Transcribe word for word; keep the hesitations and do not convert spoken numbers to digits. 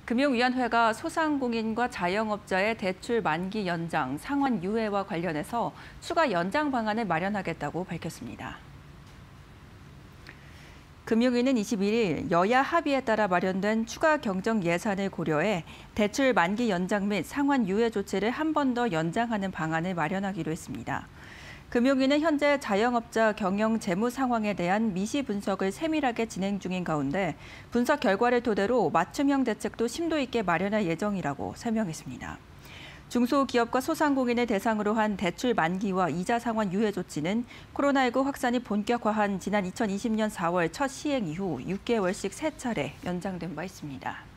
금융위원회가 소상공인과 자영업자의 대출 만기 연장, 상환 유예와 관련해서 추가 연장 방안을 마련하겠다고 밝혔습니다. 금융위는 이십일 일 여야 합의에 따라 마련된 추가 경정 예산을 고려해 대출 만기 연장 및 상환 유예 조치를 한 번 더 연장하는 방안을 마련하기로 했습니다. 금융위는 현재 자영업자 경영 재무 상황에 대한 미시 분석을 세밀하게 진행 중인 가운데 분석 결과를 토대로 맞춤형 대책도 심도 있게 마련할 예정이라고 설명했습니다. 중소기업과 소상공인을 대상으로 한 대출 만기와 이자 상환 유예 조치는 코로나십구 확산이 본격화한 지난 이천이십 년 사월 첫 시행 이후 육 개월씩 세 차례 연장된 바 있습니다.